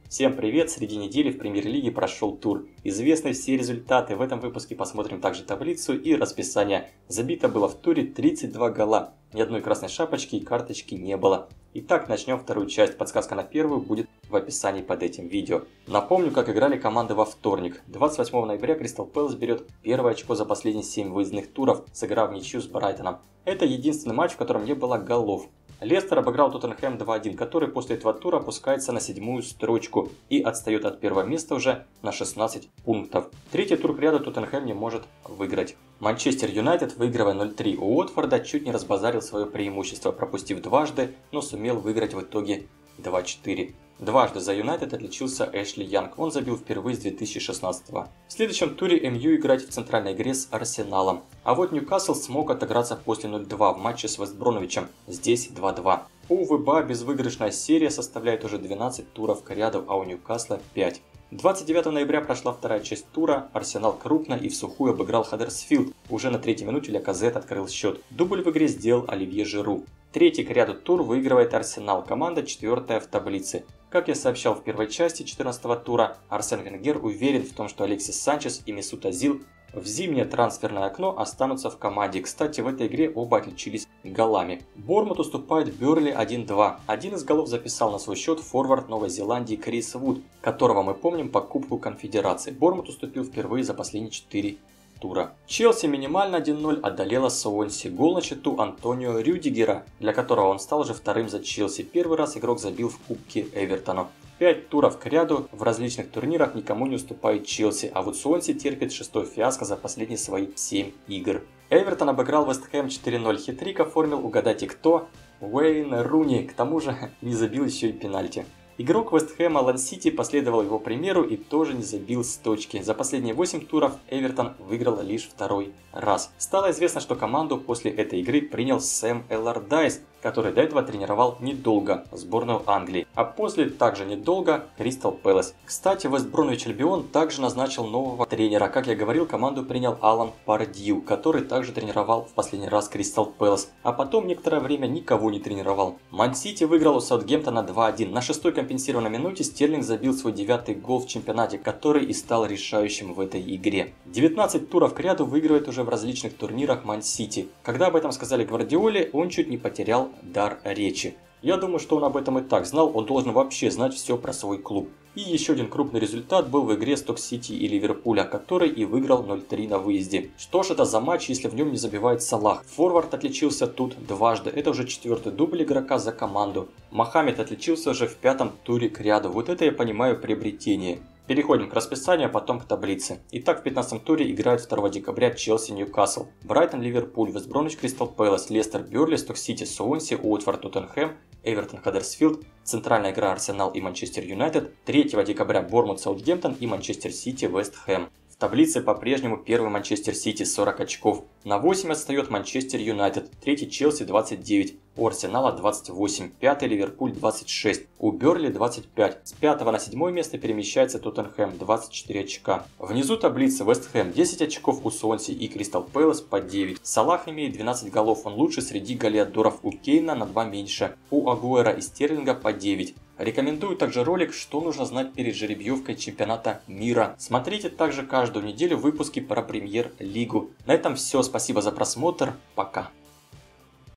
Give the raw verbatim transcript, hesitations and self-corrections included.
Всем привет! Среди недели в Премьер-лиге прошел тур. Известны все результаты. В этом выпуске посмотрим также таблицу и расписание. Забито было в туре тридцать два гола. Ни одной красной шапочки и карточки не было. Итак, начнем вторую часть. Подсказка на первую будет в описании под этим видео. Напомню, как играли команды во вторник. двадцать восьмого ноября Кристал Пэлас берет первое очко за последние семь выездных туров, сыграв ничью с Брайтоном. Это единственный матч, в котором не было голов. Лестер обыграл Тоттенхэм два один, который после этого тура опускается на седьмую строчку и отстает от первого места уже на шестнадцать пунктов. Третий тур к ряду Тоттенхэм не может выиграть. Манчестер Юнайтед, выигрывая ноль три у Уотфорда, чуть не разбазарил свое преимущество, пропустив дважды, но сумел выиграть в итоге два четыре. Дважды за Юнайтед отличился Эшли Янг, он забил впервые с две тысячи шестнадцатого. В следующем туре эм ю играть в центральной игре с Арсеналом. А вот Ньюкасл смог отыграться после ноль два в матче с Вестбромвичем, здесь два два. У ВБА безвыигрышная серия составляет уже двенадцать туров к ряду, а у Ньюкасла пять. двадцать девятого ноября прошла вторая часть тура, Арсенал крупно и в сухую обыграл Хаддерсфилд. Уже на третьей минуте Ляказет открыл счет. Дубль в игре сделал Оливье Жиру. Третий к ряду тур выигрывает Арсенал, команда четвертая в таблице. Как я сообщал в первой части четырнадцатого тура, Арсен Венгер уверен в том, что Алексис Санчес и Месут Озил в зимнее трансферное окно останутся в команде. Кстати, в этой игре оба отличились голами. Борнмут уступает Бернли один два. Один из голов записал на свой счет форвард Новой Зеландии Крис Вуд, которого мы помним по Кубку Конфедерации. Борнмут уступил впервые за последние четыре тура. Челси минимально один ноль одолела Суонси. Гол на счету Антонио Рюдигера, для которого он стал уже вторым за Челси. Первый раз игрок забил в Кубке Эвертону. Пять туров к ряду в различных турнирах никому не уступает Челси, а вот Суонси терпит шестой фиаско за последние свои семь игр. Эвертон обыграл Вест Хэм четыре ноль. Хитрик оформил, угадайте кто? Уэйн Руни, к тому же не забил еще и пенальти. Игрок Вест Хэма Лан Сити последовал его примеру и тоже не забил с точки. За последние восемь туров Эвертон выиграл лишь второй раз. Стало известно, что команду после этой игры принял Сэм Эллардайс, который до этого тренировал недолго сборную Англии, а после также недолго Кристал Пэлас. Кстати, Вест Бромвич Альбион также назначил нового тренера. Как я говорил, команду принял Алан Пардью, который также тренировал в последний раз Кристал Пэлас, а потом некоторое время никого не тренировал. Ман Сити выиграл у Саутгемптона два один. На шестой компенсированной минуте Стерлинг забил свой девятый гол в чемпионате, который и стал решающим в этой игре. девятнадцать туров к ряду выигрывает уже в различных турнирах Ман Сити. Когда об этом сказали Гвардиоле, он чуть не потерял дар речи. Я думаю, что он об этом и так знал, он должен вообще знать все про свой клуб. И еще один крупный результат был в игре Сток-Сити и Ливерпуля, который и выиграл ноль три на выезде. Что ж это за матч, если в нем не забивает Салах? Форвард отличился тут дважды, это уже четвертый дубль игрока за команду. Мохаммед отличился уже в пятом туре к ряду, вот это я понимаю приобретение. Переходим к расписанию, а потом к таблице. Итак, в пятнадцатом туре играют второго декабря Челси Ньюкасл, Брайтон Ливерпуль, Вест Бромвич Кристал Пэлас, Лестер Бернли, Сток-Сити Суонси, Уотфорд Тоттенхэм, Эвертон Хаддерсфилд, центральная игра Арсенал и Манчестер Юнайтед, третьего декабря Борнмут Саутгемптон и Манчестер Сити Вест Хэм. В таблице по-прежнему первый Манчестер Сити сорок очков, на восемь отстает Манчестер Юнайтед, третий Челси двадцать девять, у Арсенала двадцать восемь, пятый Ливерпуль двадцать шесть, у Бернли двадцать пять, с пятого на седьмое место перемещается Тоттенхэм двадцать четыре очка. Внизу таблицы Вест Хэм десять очков, у Суонси и Кристал Пэлас по девять. Салах имеет двенадцать голов, он лучший среди голеадоров, у Кейна на два меньше, у Агуэра и Стерлинга по девять. Рекомендую также ролик, что нужно знать перед жеребьевкой чемпионата мира. Смотрите также каждую неделю выпуски про Премьер-лигу. На этом все, спасибо за просмотр, пока.